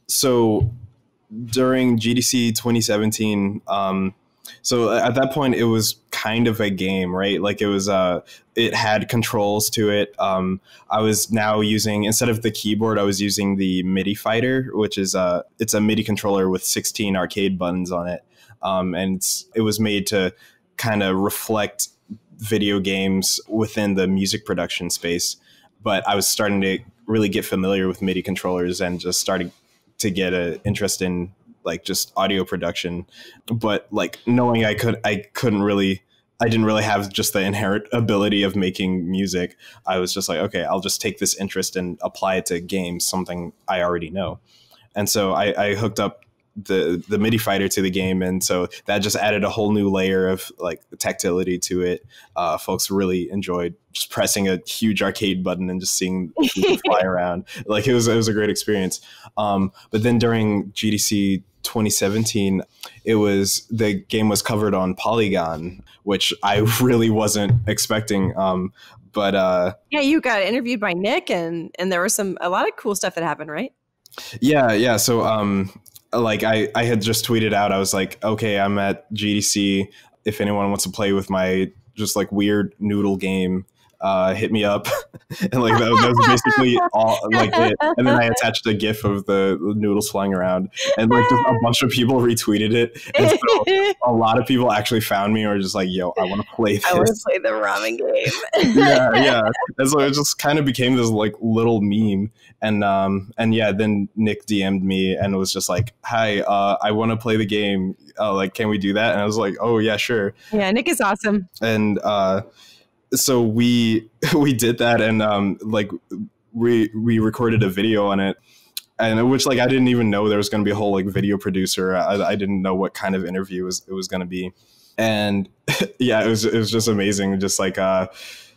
so during G D C twenty seventeen, um, so at that point it was kind of a game, right? Like it was, uh, it had controls to it. Um, I was now using, instead of the keyboard, I was using the MIDI fighter, which is uh, it's a MIDI controller with sixteen arcade buttons on it, um, and it's, it was made to kind of reflect video games within the music production space. But I was starting to really get familiar with MIDI controllers and just started to get an interest in like just audio production, but like knowing I could I couldn't really I didn't really have just the inherent ability of making music. I was just like, okay, I'll just take this interest and apply it to games, something I already know. And so I, I hooked up the the MIDI fighter to the game, and so that just added a whole new layer of like tactility to it. Uh, folks really enjoyed just pressing a huge arcade button and just seeing people fly around. Like it was it was a great experience. Um, but then during G D C twenty seventeen, it was the game was covered on Polygon, which I really wasn't expecting. Um, but uh, yeah, you got interviewed by Nick, and and there was some a lot of cool stuff that happened, right? Yeah, yeah. So um, like I, I had just tweeted out, I was like, okay, I'm at G D C. If anyone wants to play with my just like weird noodle game, uh, hit me up. And like that, that was basically all like it. And then I attached a GIF of the noodles flying around, and like just a bunch of people retweeted it. And so a lot of people actually found me or were just like, yo, I want to play this. I want to play the ramen game. yeah, yeah. And so it just kind of became this like little meme. And um and yeah, then Nick D M'd me and was just like, hi, uh, I want to play the game. Uh, like, can we do that? And I was like, oh yeah, sure. Yeah, Nick is awesome. And uh so we we did that, and um like we we recorded a video on it, and which like I didn't even know there was going to be a whole like video producer. I, I didn't know what kind of interview it was it was going to be, and yeah, it was it was just amazing. Just like uh,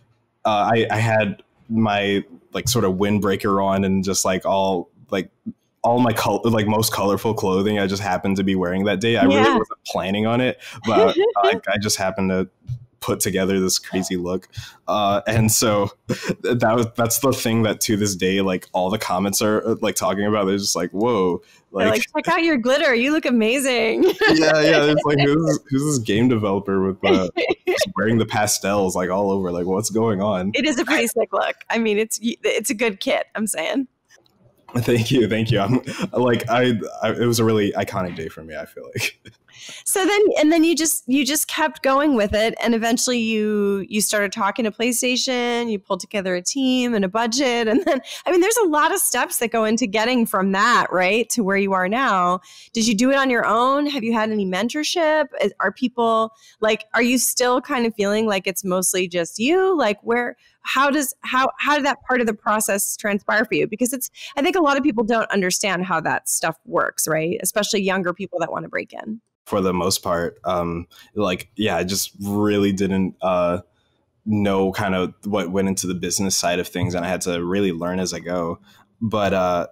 uh I I had my like sort of windbreaker on, and just like all like all my color, like most colorful clothing I just happened to be wearing that day. I yeah. really wasn't planning on it, but like I just happened to put together this crazy look, uh and so that was that's the thing that to this day like all the comments are like talking about. They're just like, whoa, like, like check out your glitter, you look amazing. yeah yeah it's like who's, who's this game developer with uh wearing the pastels like all over, like what's going on? It is a pretty sick look. I mean, it's it's a good kit, I'm saying. Thank you, thank you. I'm like I, I it was a really iconic day for me, I feel like. So then, and then you just you just kept going with it, and eventually you you started talking to PlayStation. You pulled together a team and a budget, and then I mean, there's a lot of steps that go into getting from that right to where you are now. Did you do it on your own? Have you had any mentorship? Are people like? Are you still kind of feeling like it's mostly just you? Like where? How does how how did that part of the process transpire for you? Because it's I think a lot of people don't understand how that stuff works, right? Especially younger people that want to break in. For the most part, um, like yeah, I just really didn't uh, know kind of what went into the business side of things, and I had to really learn as I go. But uh,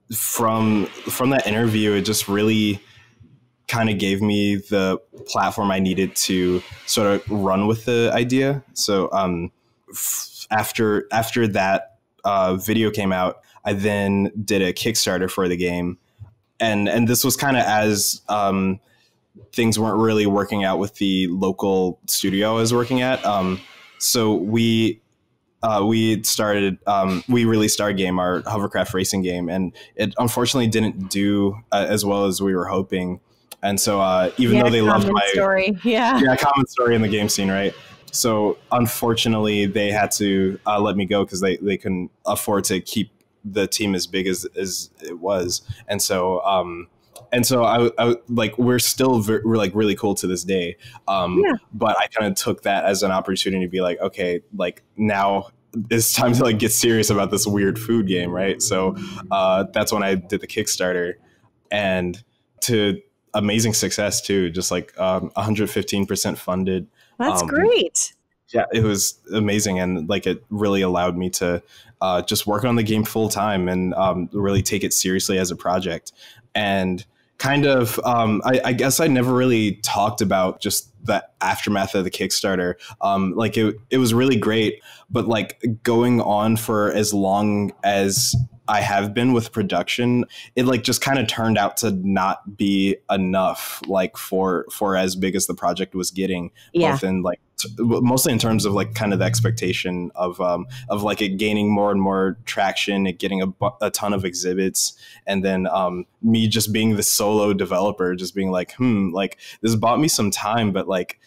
from from that interview, it just really kind of gave me the platform I needed to sort of run with the idea. So um, f- after after that uh, video came out, I then did a Kickstarter for the game, and and this was kind of as um, things weren't really working out with the local studio I was working at. Um, so we uh, we started um, we released our game, our hovercraft racing game, and it unfortunately didn't do uh, as well as we were hoping. And so uh, even yeah, though they loved my story, yeah, yeah, common story in the game scene, right? So unfortunately, they had to uh, let me go because they, they couldn't afford to keep the team as big as, as it was. And so um, and so I, I like we're still ver- we're like really cool to this day. Um, yeah. But I kind of took that as an opportunity to be like, okay, like now it's time to like get serious about this weird food game, right? So uh, that's when I did the Kickstarter, and to amazing success too, just like um, one hundred fifteen percent funded. That's um, great. Yeah, it was amazing, and like it really allowed me to uh, just work on the game full time and um, really take it seriously as a project. And kind of, um, I, I guess I never really talked about just the aftermath of the Kickstarter. Um, like it, it was really great, but like going on for as long as I have been with production, it like just kind of turned out to not be enough, like for for as big as the project was getting, yeah. both in like t- mostly in terms of like kind of the expectation of um of like it gaining more and more traction, it getting a, bu- a ton of exhibits, and then um me just being the solo developer, just being like, hmm, like this bought me some time, but like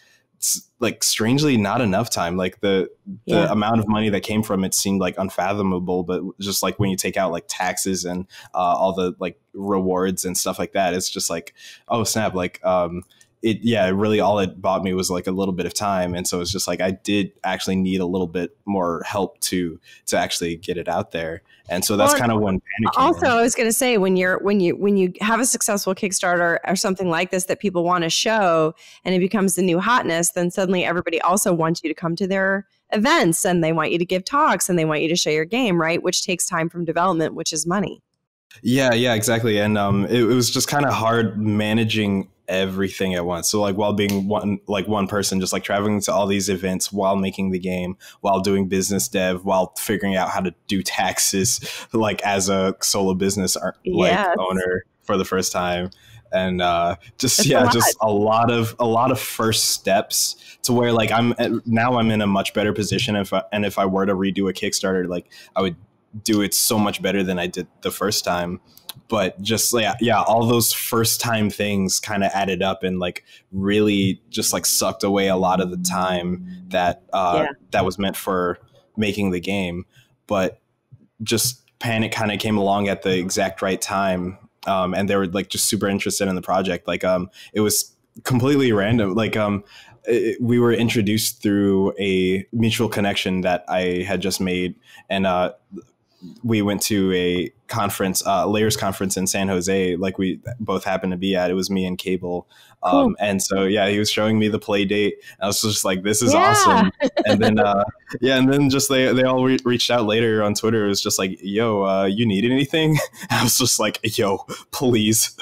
like strangely not enough time. Like the the yeah. amount of money that came from it seemed like unfathomable, but just like when you take out like taxes and uh, all the like rewards and stuff like that, it's just like, oh snap, like um it yeah really all it bought me was like a little bit of time. And so it's just like I did actually need a little bit more help to to actually get it out there. And so that's well, kind of when panic came also in. I was going to say, when you're when you when you have a successful Kickstarter or something like this that people want to show and it becomes the new hotness, then suddenly everybody also wants you to come to their events and they want you to give talks and they want you to show your game, right? Which takes time from development, which is money. Yeah, yeah, exactly. And um, it, it was just kind of hard managing everything at once. So like while being one like one person, just like traveling to all these events while making the game, while doing business dev, while figuring out how to do taxes, like as a solo business like yes. owner for the first time. And uh, just That's yeah, a just a lot of a lot of first steps to where like I'm now I'm in a much better position. If I, and if I were to redo a Kickstarter, like I would do it so much better than I did the first time. But just yeah, yeah, all those first time things kind of added up and like really just like sucked away a lot of the time that uh, yeah. that was meant for making the game. But just panic kind of came along at the exact right time. Um, and they were like just super interested in the project. Like um, it was completely random. Like um, it, we were introduced through a mutual connection that I had just made, and uh, we went to a conference, uh, Layers conference in San Jose, like we both happened to be at. It was me and Cable. Um, cool. And so, yeah, he was showing me the play date. I was just like, this is yeah. awesome. And then, uh, yeah, and then just they, they all re- reached out later on Twitter. It was just like, yo, uh, you need anything? I was just like, yo, please.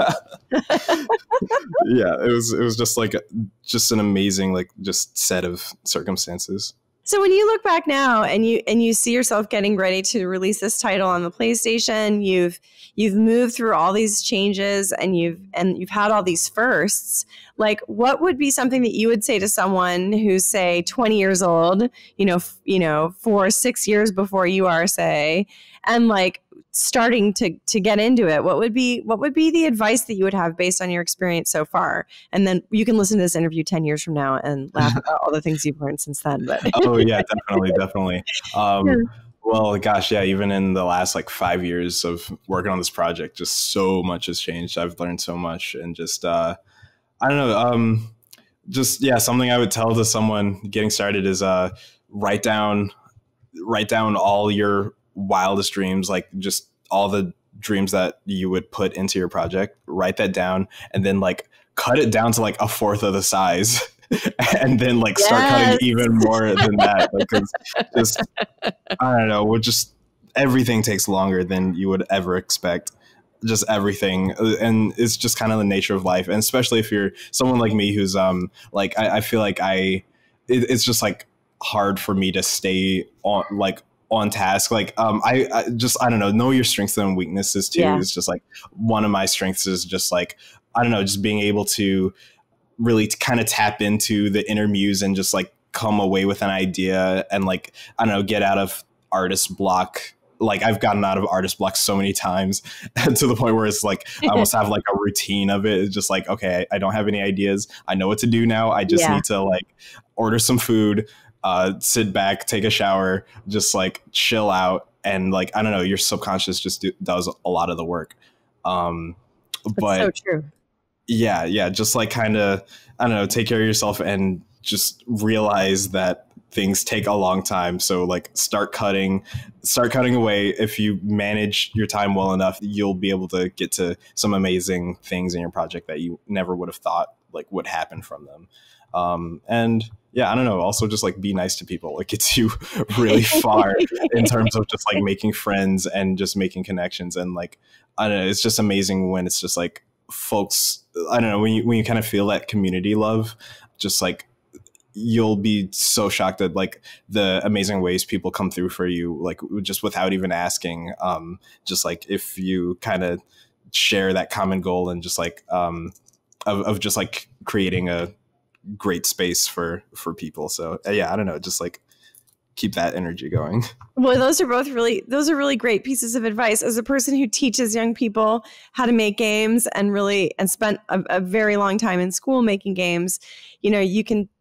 Yeah, it was, it was just like, just an amazing, like, just set of circumstances. So when you look back now and you and you see yourself getting ready to release this title on the PlayStation, you've you've moved through all these changes and you've and you've had all these firsts. Like, what would be something that you would say to someone who's, say, twenty years old, you know, f- you know, four, six years before you are, say, and like starting to to get into it? What would be what would be the advice that you would have based on your experience so far? And then you can listen to this interview ten years from now and laugh about all the things you've learned since then. But oh yeah, definitely, definitely. Um, yeah. Well, gosh, yeah. Even in the last like five years of working on this project, just so much has changed. I've learned so much, and just uh, I don't know. Um, just yeah, something I would tell to someone getting started is uh, write down write down all your wildest dreams, like just all the dreams that you would put into your project. Write that down and then like cut it down to like a fourth of the size and then like start yes. cutting even more than that. Because just I don't know, we're just everything takes longer than you would ever expect. Just everything. And it's just kind of the nature of life. And especially if you're someone like me who's um like I, I feel like I it, it's just like hard for me to stay on like on task. Like um I, I just I don't know know your strengths and weaknesses too. Yeah. It's just like one of my strengths is just like I don't know just being able to really kind of tap into the inner muse and just like come away with an idea and like I don't know get out of artist block. Like I've gotten out of artist block so many times to the point where it's like I almost have like a routine of it. It's just like, okay, I don't have any ideas. I know what to do now. I just yeah. need to like order some food, uh, sit back, take a shower, just like chill out. And like, I don't know, your subconscious just do, does a lot of the work. Um, but That's so true. Yeah, yeah. Just like kind of, I don't know, take care of yourself and just realize that things take a long time. So like start cutting, start cutting away. If you manage your time well enough, you'll be able to get to some amazing things in your project that you never would have thought like would happen from them. Um, and yeah, I don't know, also just like be nice to people. It gets you really far in terms of just like making friends and just making connections. And like, I don't know, it's just amazing when it's just like folks, I don't know, when you, when you kind of feel that community love, just like, you'll be so shocked at like the amazing ways people come through for you, like just without even asking. Um, just like if you kind of share that common goal and just like um, of, of just like creating a great space for for people. So yeah, I don't know, just like keep that energy going. Well, those are both really, those are really great pieces of advice. As a person who teaches young people how to make games and really, and spent a, a very long time in school making games, you know, you can,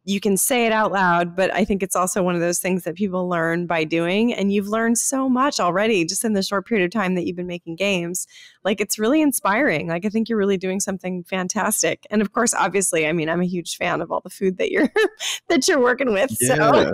you can say it out loud, but I think it's also one of those things that people learn by doing. And you've learned so much already just in the short period of time that you've been making games. Like, it's really inspiring. Like, I think you're really doing something fantastic. And of course, obviously, I mean, I'm a huge fan of all the food that you're that you're working with. Yeah. So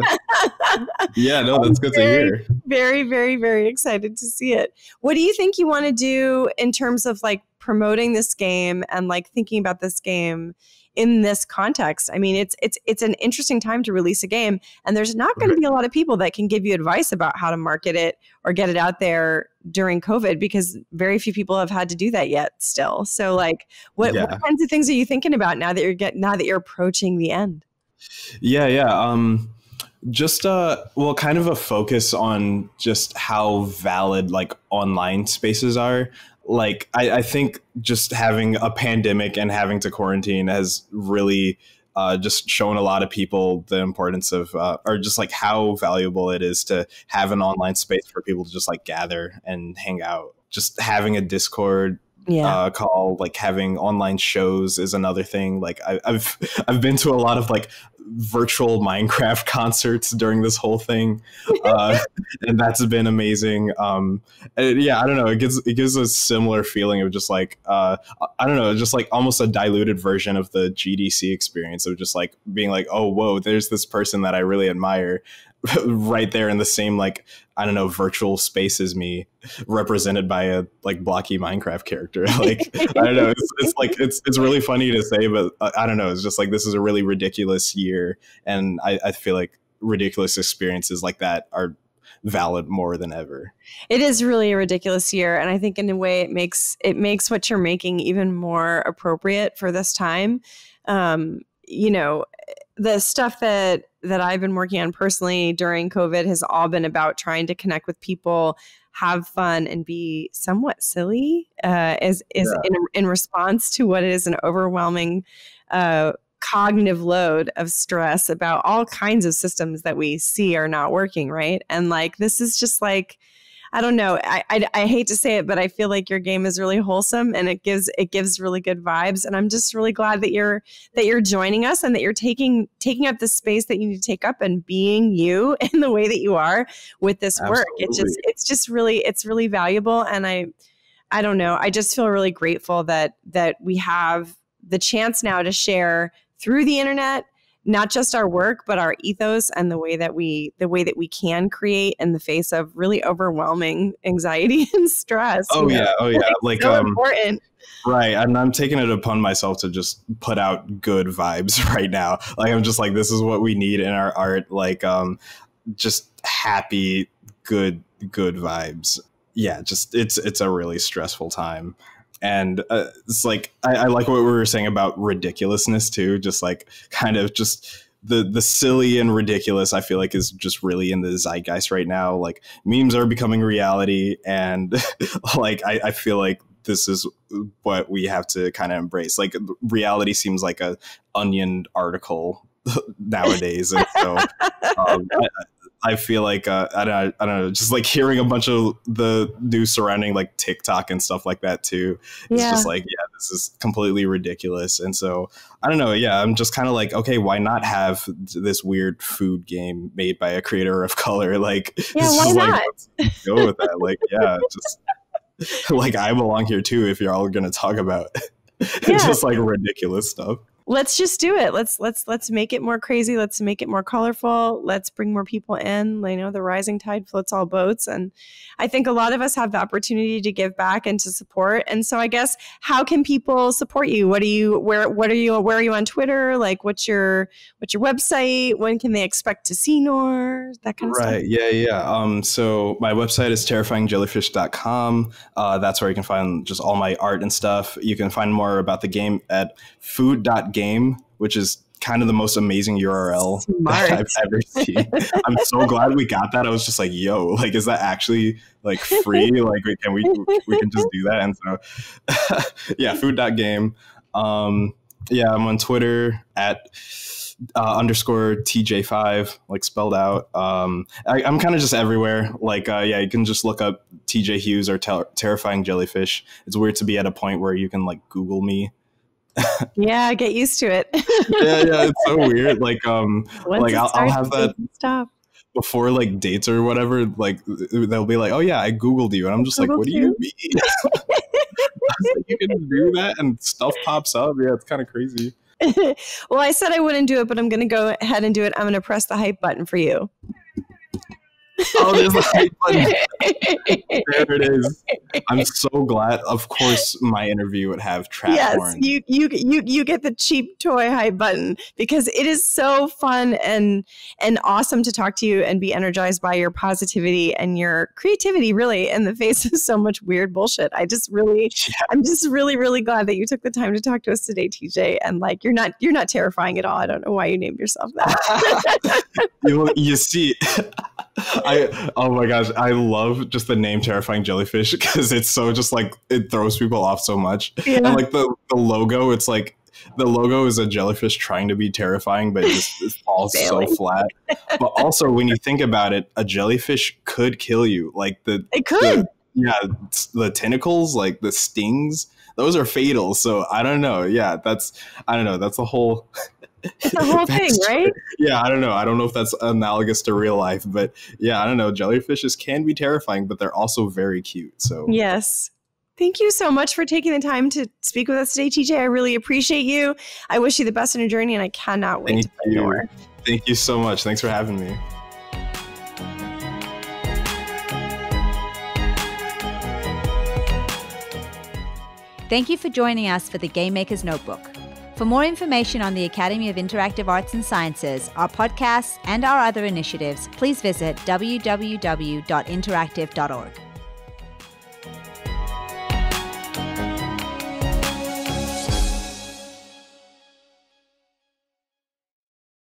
Yeah, no, that's good very, to hear. Very, very, very excited to see it. What do you think you want to do in terms of like promoting this game and like thinking about this game in this context? I mean, it's it's it's an interesting time to release a game, and there's not going to be a lot of people that can give you advice about how to market it or get it out there during COVID, because very few people have had to do that yet still. So like, what, Yeah. what kinds of things are you thinking about now that you're get now that you're approaching the end? Yeah, yeah. Um, just uh, well, kind of a focus on just how valid like online spaces are. Like, I, I think just having a pandemic and having to quarantine has really uh, just shown a lot of people the importance of, uh, or just like how valuable it is to have an online space for people to just like gather and hang out. Just having a Discord Yeah. uh, call, like having online shows is another thing. Like I, I've I've been to a lot of like virtual Minecraft concerts during this whole thing, uh, and that's been amazing. Um, and yeah, I don't know. It gives it gives a similar feeling of just like uh, I don't know, just like almost a diluted version of the G D C experience of just like being like, oh, whoa, there's this person that I really admire right there in the same like I don't know virtual space as me, represented by a like blocky Minecraft character. Like I don't know, it's, it's like it's it's really funny to say, but uh, I don't know. It's just like this is a really ridiculous year, and I, I feel like ridiculous experiences like that are valid more than ever. It is really a ridiculous year, and I think in a way it makes it makes what you're making even more appropriate for this time. Um, you know, the stuff that that I've been working on personally during COVID has all been about trying to connect with people, have fun, and be somewhat silly uh, is is Yeah. in, in response to what is an overwhelming uh, cognitive load of stress about all kinds of systems that we see are not working, right? And like, this is just like, I don't know. I, I I hate to say it, but I feel like your game is really wholesome, and it gives it gives really good vibes. And I'm just really glad that you're that you're joining us, and that you're taking taking up the space that you need to take up, and being you in the way that you are with this work. It just Absolutely. it's just really it's really valuable, and I I don't know. I just feel really grateful that that we have the chance now to share through the internet, not just our work, but our ethos and the way that we the way that we can create in the face of really overwhelming anxiety and stress. Oh you know? yeah, oh yeah. It's Like so um, important. right. And I'm taking it upon myself to just put out good vibes right now. Like I'm just like, this is what we need in our art. Like um, just happy, good, good vibes. Yeah, just it's it's a really stressful time. And uh, it's like I, I like what we were saying about ridiculousness too. Just like kind of just the the silly and ridiculous. I feel like is just really in the zeitgeist right now. Like memes are becoming reality, and like I, I feel like this is what we have to kind of embrace. Like reality seems like a Onion article nowadays, and so um, I, I feel like uh, I don't I don't know, just like hearing a bunch of the news surrounding like TikTok and stuff like that too. It's Yeah. just like, yeah, this is completely ridiculous. And so I don't know. Yeah, I'm just kind of like, okay, why not have this weird food game made by a creator of color? Like, Yeah, it's why just not? like, let's go with that. Like, yeah, just like I belong here too. If you're all gonna talk about Yeah. just like ridiculous stuff. Let's just do it. Let's let's let's make it more crazy. Let's make it more colorful. Let's bring more people in. You know, the rising tide floats all boats. And I think a lot of us have the opportunity to give back and to support. And so I guess, how can people support you? What are you where what are you where are you on Twitter? Like what's your what's your website? When can they expect to see Nour? That kind of stuff. Right. Yeah. Yeah. Um, so my website is terrifying jellyfish dot com. Uh, that's where you can find just all my art and stuff. You can find more about the game at food dot game, which is kind of the most amazing U R L Smart. that I've ever seen. I'm so glad we got that. I was just like, yo, like, is that actually like free? Like, wait, can we, we can just do that? And so yeah, food dot game. Um, yeah, I'm on Twitter at uh, underscore T J five, like spelled out. Um, I, I'm kind of just everywhere. Like, uh, yeah, you can just look up T J Hughes or ter- Terrifying Jellyfish. It's weird to be at a point where you can like Google me. Yeah, get used to it. yeah, yeah, it's so weird. Like, um, Once like it I'll, I'll starts, have it that doesn't stop. before like dates or whatever. Like they'll be like, "Oh yeah, I Googled you," and I'm just like, "What do you mean?" I was like, you can do that and stuff pops up. Yeah, it's kind of crazy. Well, I said I wouldn't do it, but I'm going to go ahead and do it. I'm going to press the hype button for you. Oh, there's a hype button. There it is. I'm so glad. Of course, my interview would have trap yes, porn. you you you you get the cheap toy hype button because it is so fun and and awesome to talk to you and be energized by your positivity and your creativity, really, in the face of so much weird bullshit. I just really, yeah. I'm just really really glad that you took the time to talk to us today, T J. And like, you're not you're not terrifying at all. I don't know why you named yourself that. you, you see. I oh my gosh, I love just the name Terrifying Jellyfish because it's so just like it throws people off so much. Yeah. And like the, the logo, it's like the logo is a jellyfish trying to be terrifying, but it just it falls so flat. But also when you think about it, a jellyfish could kill you. Like the it could. The, yeah, the tentacles, like the stings, those are fatal. So I don't know. Yeah, that's I don't know. That's a whole It's the whole thing, right? Yeah, I don't know. I don't know if that's analogous to real life, but yeah, I don't know. Jellyfishes can be terrifying, but they're also very cute. So yes. Thank you so much for taking the time to speak with us today, T J. I really appreciate you. I wish you the best in your journey, and I cannot wait Thank to play Nour. Thank you so much. Thanks for having me. Thank you for joining us for the Game Maker's Notebook. For more information on the Academy of Interactive Arts and Sciences, our podcasts, and our other initiatives, please visit w w w dot interactive dot org.